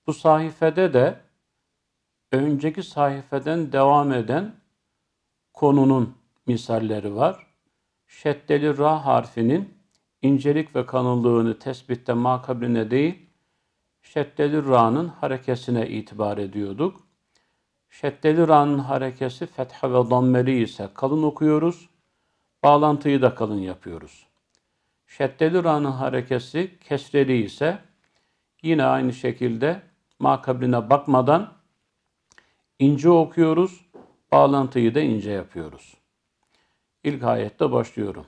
Bu sayfede de önceki sayfeden devam eden konunun misalleri var. Şeddeli ra harfinin incelik ve kalınlığını tespitte makabline değil, şeddeli ra'nın harekesine itibar ediyorduk. Şeddeli ra'nın harekesi fetha ve dammeli ise kalın okuyoruz. Bağlantıyı da kalın yapıyoruz. Şeddeli ra'nın harekesi kesreli ise yine aynı şekilde makabline bakmadan ince okuyoruz. Bağlantıyı da ince yapıyoruz. İlk ayette başlıyorum.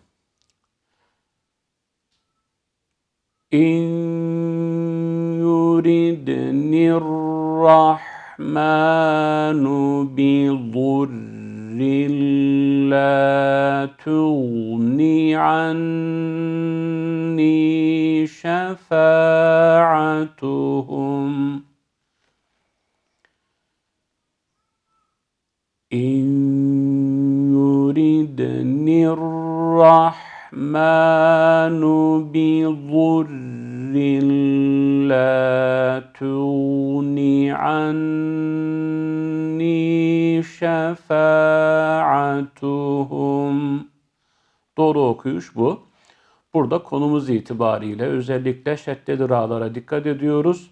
İn yuridnirrahmanu bi zurrin la tughni anni şefaatuhum İn yuridnirrahmanu bi zurrin la tughni anni şefaatuhum. Doğru okuyuş bu. Burada konumuz itibariyle özellikle şeddeli ra'lara dikkat ediyoruz.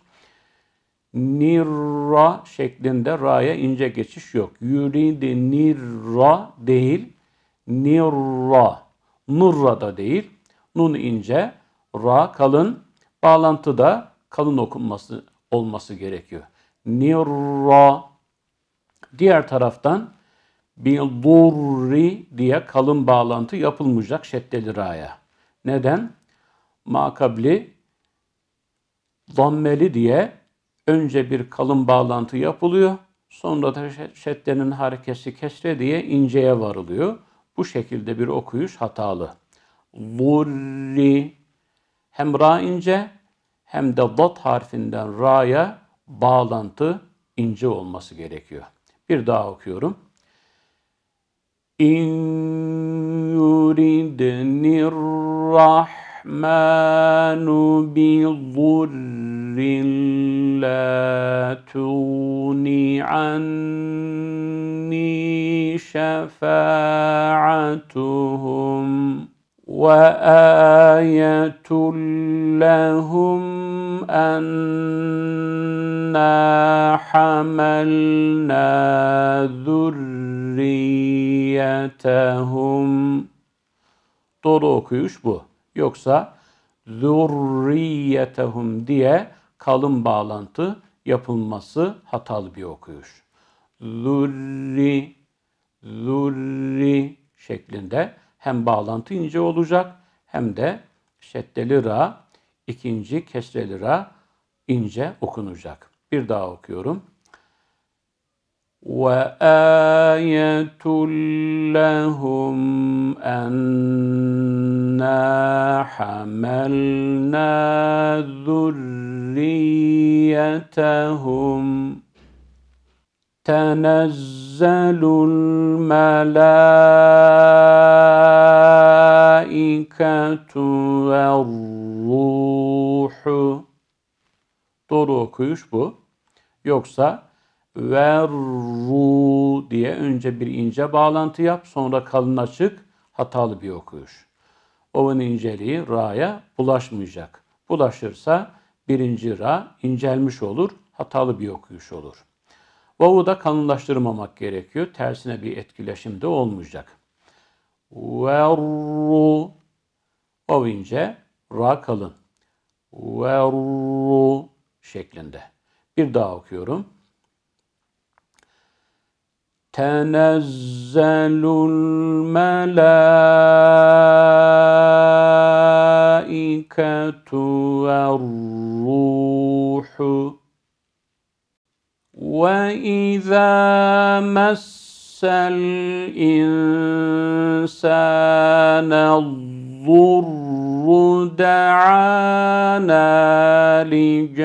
Nirra şeklinde ra'ya ince geçiş yok. Yüridi nirra değil, nirra. Nurra da değil. Nun ince, ra kalın. Bağlantıda kalın okunması olması gerekiyor. Nirra. Diğer taraftan bidurri diye kalın bağlantı yapılmayacak şeddeli ra'ya. Neden? Makabli zammeli diye önce bir kalın bağlantı yapılıyor. Sonra da şeddenin harekesi kesre diye inceye varılıyor. Bu şekilde bir okuyuş hatalı. Zurri. Hem ra ince hem de dat harfinden ra'ya bağlantı ince olması gerekiyor. Bir daha okuyorum. İn yuridnirrahmanu bi zurrin la tughni anni şefaatuhum ve ayetun lehum enna hamalna zurriyetehum. Doğru okuyuş bu. Yoksa zurriyetehum diye kalın bağlantı yapılması hatalı bir okuyuş. Zurri, zurri şeklinde hem bağlantı ince olacak hem de şeddeli ra, ikinci kesreli ra ince okunacak. Bir daha okuyorum. وَآيَةٌ لَهُمْ أَنَّا حَمَلْنَا ذُرِّيَّتَهُمْ تَنَزَّلُ الْمَلَائِكَةُ وَالرُّوحُ. Doğru okuyuş bu. Yoksa verru diye önce bir ince bağlantı yap, sonra kalın açık, hatalı bir okuyuş. O'nun inceliği ra'ya bulaşmayacak. Bulaşırsa birinci ra incelmiş olur, hatalı bir okuyuş olur. Vav'u da kalınlaştırmamak gerekiyor. Tersine bir etkileşim de olmayacak. Verru. Vav ince, ra kalın. Verru şeklinde. Bir daha okuyorum. Tenezzalul melâiketu verruhu ve izâ messel insâne zurru da'ana li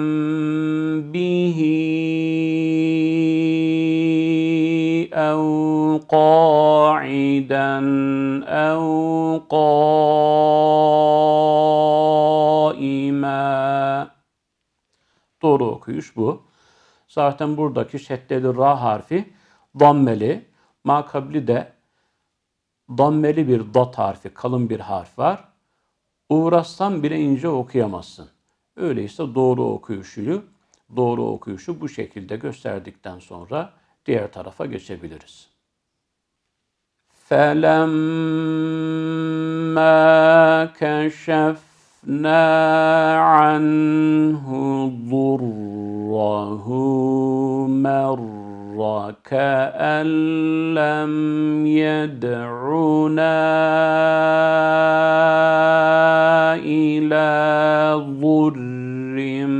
cembihi ev qa'iden ev qâimâ. Doğru okuyor. okuyuş bu. Zaten buradaki şeddeli ra harfi dammeli. Makabli de dammeli bir dat harfi, kalın bir harf var. Uğraşsan bile ince okuyamazsın. Öyleyse doğru okuyuşu bu şekilde gösterdikten sonra diğer tarafa geçebiliriz. فَلَمَّا كَشَفْنَا عَنْهُ ضُرَّهُ مَرَّ كَأَنْ لَمْ يَدْعُنَا إِلَى ضُرٍّ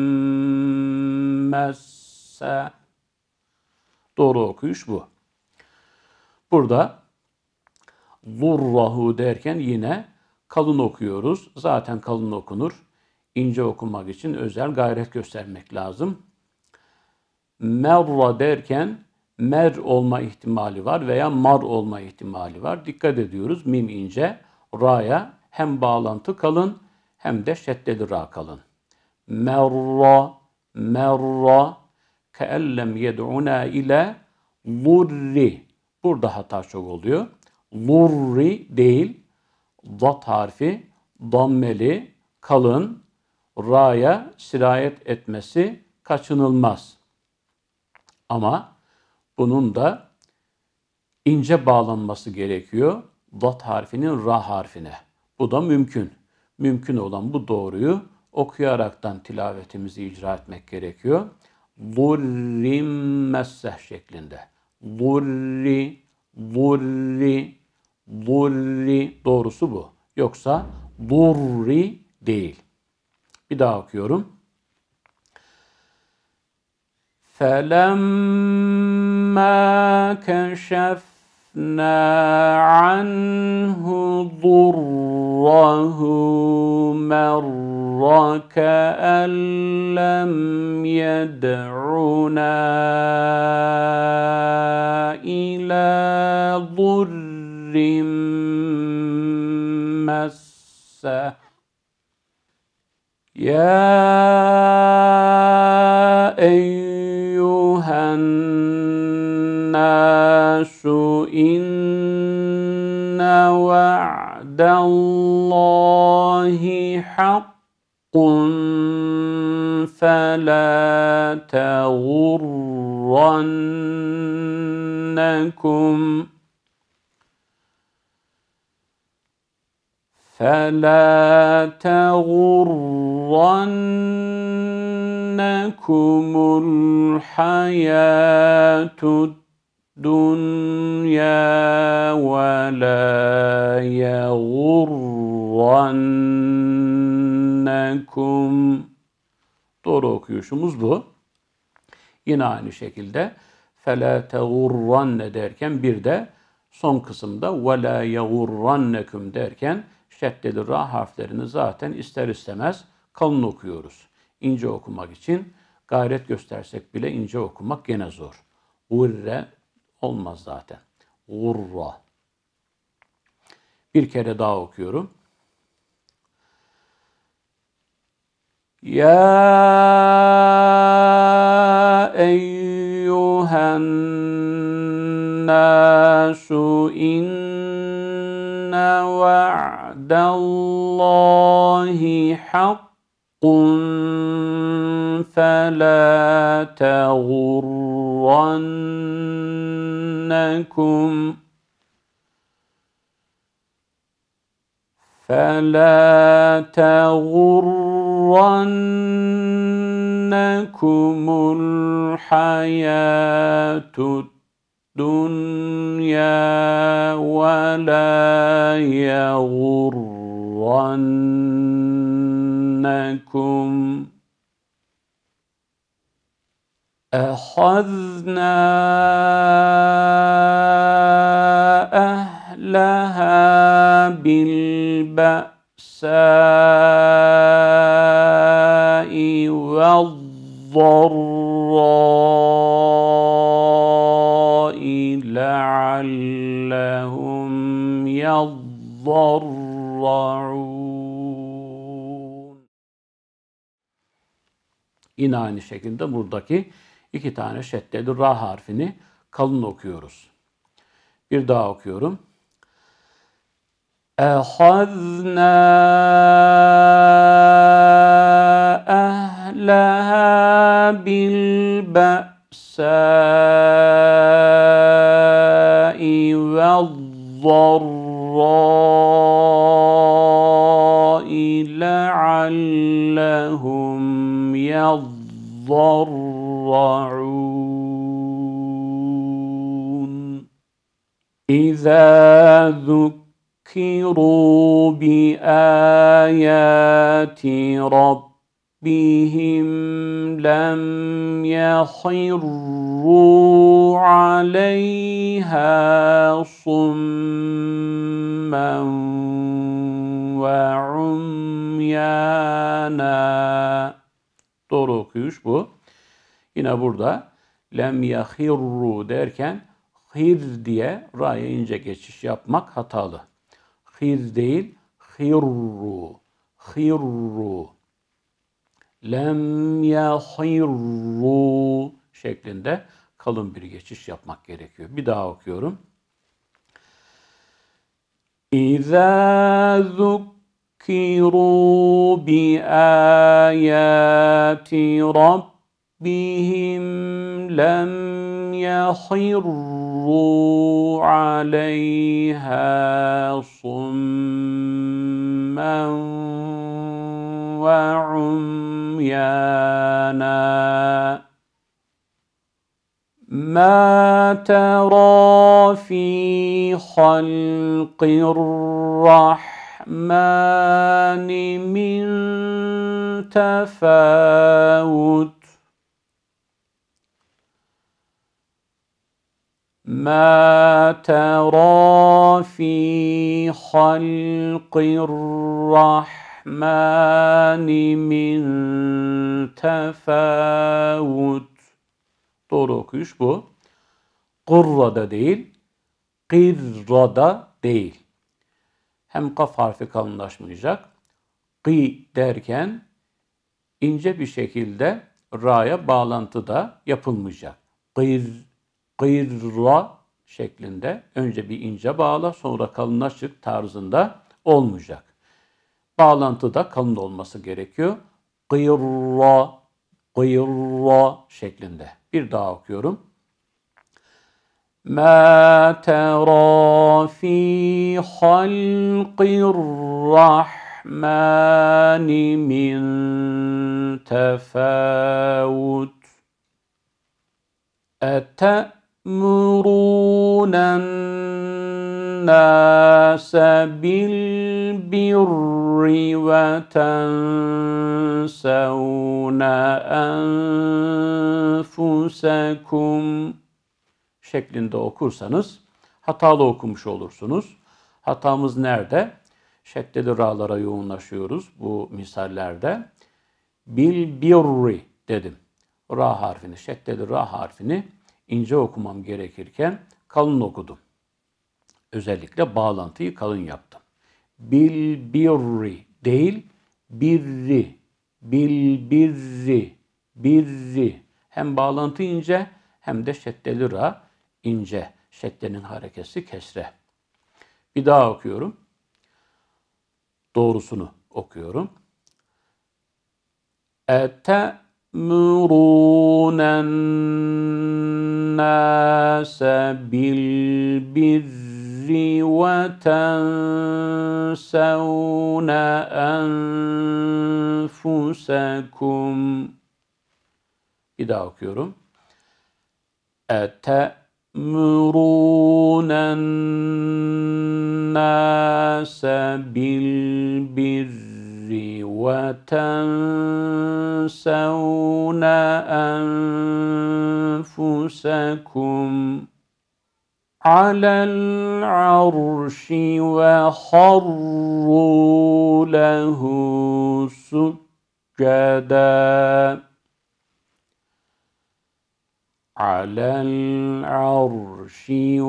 مَسَّهُ. Doğru okuyuş bu. Burada zurrahu derken yine kalın okuyoruz. Zaten kalın okunur. İnce okumak için özel gayret göstermek lazım. Merra derken mer olma ihtimali var veya mar olma ihtimali var. Dikkat ediyoruz. Mim ince, ra'ya hem bağlantı kalın hem de şeddeli ra kalın. Merra, merra, keellem yed'una ile zurri. Burada hata çok oluyor. Zurri değil, zat harfi dammeli, kalın, ra'ya sirayet etmesi kaçınılmaz. Ama bunun da ince bağlanması gerekiyor zat harfinin ra harfine. Bu da mümkün. Mümkün olan bu doğruyu okuyaraktan tilavetimizi icra etmek gerekiyor. Zurrim messeh şeklinde. Zurri, zurri, zurri. Doğrusu bu. Yoksa zurri değil. Bir daha okuyorum. فَلَمَّا كَشَفْنَا عَنْهُ ضُرَّهُ مَرَّ كَأَنْ لَمْ يَدْعُنَا إِلَى ضُرٍّ مَسَّهُ. يَا أَيُّهَا النَّاسُ إِنَّ وَعْدَ اللَّهِ حَقٌّ فَلَا تَغُرَّنَّكُمُ الْحَيَاةُ الدُّنْيَا وَلَا يَغُرَّنَّكُمْ. Doğru okuyuşumuz bu. Yine aynı şekilde فَلَا تَغُرَّنَّ derken bir de son kısımda وَلَا يَغُرَّنَّكُمْ derken şeddeli ra harflerini zaten ister istemez kalın okuyoruz. İnce okumak için gayret göstersek bile ince okumak gene zor. Gurre olmaz zaten. Gurra. Bir kere daha okuyorum. Ya eyyühen nasu inne va'dallahi hakkun felâ teğurrannekum الْحَيَاةُ الدُّنْيَا وَلَا يَغُرَّنَّكُمْ. أَخَذْنَا أَهْلَهَا بِالْبَأْسَاءِ وَالضَّرَّاءِ لَعَلَّهُمْ يَضَّرَّعُونَ. Yine aynı şekilde buradaki iki tane şeddeli ra harfini kalın okuyoruz. Bir daha okuyorum. اَخَذْنَا أَهْلَهَا بِالْبَأْسَاءِ وَالضَّرَّاءِ لَعَلَّهُمْ يَضَّرَّعُونَ إِذَا ذُكِّرُوا بِآيَاتِ رَبِّهِمْ لَمْ يَخِرُّوا عَلَيْهَا صُمًّا وَعُمْيَانًا. Doğru okuyuş bu. Yine burada lem yahirru derken hir diye ra'ya ince geçiş yapmak hatalı. Hir değil, hirru. Hirru. Lem yahirru şeklinde kalın bir geçiş yapmak gerekiyor. Bir daha okuyorum. İzâ zukkirû biâyâti rabbihim lem yahirru aleyhâ summen ve umyâna. مَا تَرَى فِي خَلْقِ الرَّحْمَنِ مِنْ تَفَاوُتٍ مَا تَرَى فِي خَلْقِ الرَّحْمَنِ مِنْ تَفَاوُتٍ. Doğru okuyuş bu. Gurra'da değil, qirra'da değil. Hem kaf harfi kalınlaşmayacak. Qi derken ince bir şekilde ra'ya bağlantı da yapılmayacak. Qirra şeklinde önce bir ince bağla sonra kalınlaşık tarzında olmayacak. Bağlantı da kalın olması gerekiyor. Qirra şeklinde. Bir daha okuyorum. مَا تَرَى فِي خَلْقِ الرَّحْمَنِ مِنْ تَفَاوُتٍ أَتَأْمُرُونَ النَّاسَ بِالْبِرِّ وَتَنْسَوْنَ أَنفُسَكُمْ şeklinde okursanız hatalı okumuş olursunuz. Hatamız nerede? Şeddeli ra'lara yoğunlaşıyoruz bu misallerde. Bil birri dedim. Ra harfini, şeddeli ra harfini ince okumam gerekirken kalın okudum. Özellikle bağlantıyı kalın yaptım. Bil birri değil, birri, bil birri, birri. Hem bağlantı ince hem de şeddeli ra ince. Şeddenin harekesi kesre. Bir daha okuyorum. Doğrusunu okuyorum. اَتَأْمُرُونَ النَّاسَ بِالْبِرِّ وَتَنْسَوْنَ أَنفُسَكُمْ. Bir daha okuyorum. اَتَأْمُرُونَ النَّاسَ بِالْبِرِّ وَتَنْسَوْنَ أَنفُسَكُمْ عَلَى الْعَرْشِ وَخَرُّوا لَهُ سُجَّدًا. عَلَى الْعَرْشِ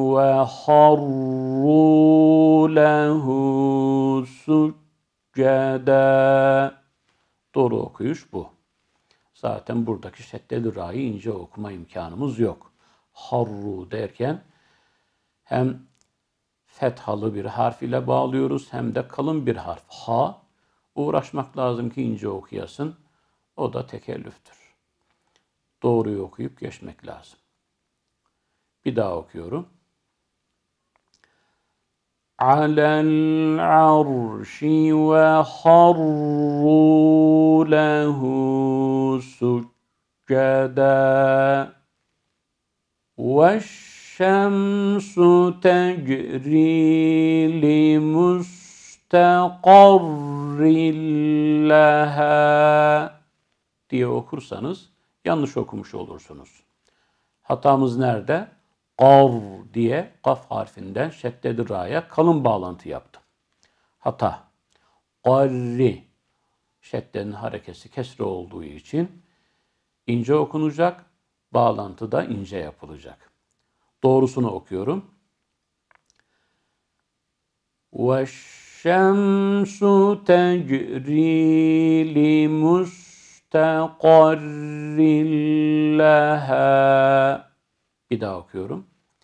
وَخَرُّوا لَهُ سُجَّدًا. Doğru okuyuş bu. Zaten buradaki şeddeli ra'yı ince okuma imkanımız yok. Harru derken hem fethalı bir harf ile bağlıyoruz hem de kalın bir harf. Ha, uğraşmak lazım ki ince okuyasın. O da tekellüftür. Doğruyu okuyup geçmek lazım. Bir daha okuyorum. Alel arşi ve harru lehu succeda ve şemsu tecri li müsteqarrin leha diye okursanız yanlış okumuş olursunuz. Hatamız nerede? Qav diye kaf harfinden şeddeli ra'ya kalın bağlantı yaptım. Hata. Qarri. Şeddenin harekesi kesre olduğu için ince okunacak, bağlantı da ince yapılacak. Doğrusunu okuyorum. Ve'ş-şemsu tecri li müsteqarrin leha. Bir daha okuyorum.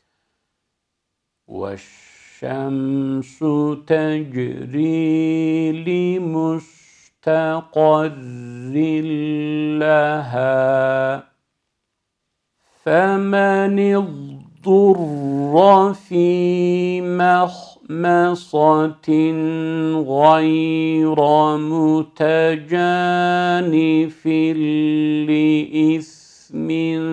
Ve'ş-şemsu tecri li müsteqarrin leha. فَمَنِ اضْطُرَّ فِي مَخْمَصَةٍ غَيْرَ مُتَجَانِفٍ لِإِثْمٍ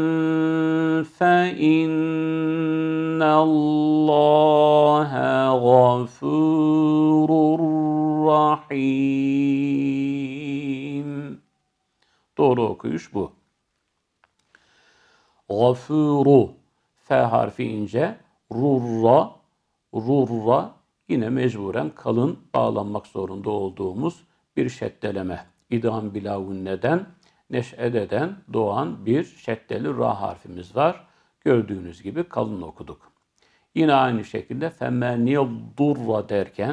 فَإِنَّ اللّٰهَ غَفُورٌ رَحِيمٌ. Doğru okuyuş bu. Gafuru. F harfi ince. Rurra. Yine mecburen kalın bağlanmak zorunda olduğumuz bir şeddeleme. İdgam bilavunneden, neş'ededen doğan bir şeddeli ra harfimiz var. Gördüğünüz gibi kalın okuduk. Yine aynı şekilde femeniyddurra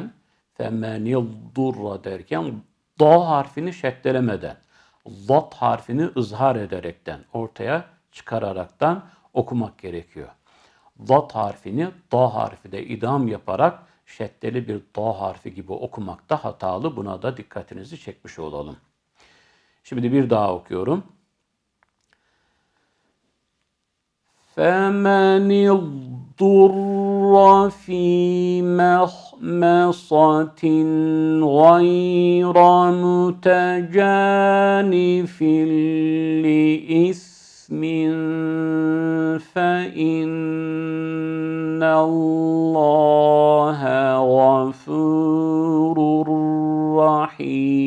derken da harfini şeddelemeden, zat harfini ızhar ederekten, ortaya çıkararaktan okumak gerekiyor. Zat harfini da harfi de idam yaparak şeddeli bir da harfi gibi okumakta hatalı. Buna da dikkatinizi çekmiş olalım. Şimdi bir daha okuyorum. فَمَنِ اضْطُرَّ فِي مَخْمَصَةٍ غَيْرَ مُتَجَانِفٍ لِإِثْمٍ فَإِنَّ اللّٰهَ غَفُورٌ رَحِيمٌ.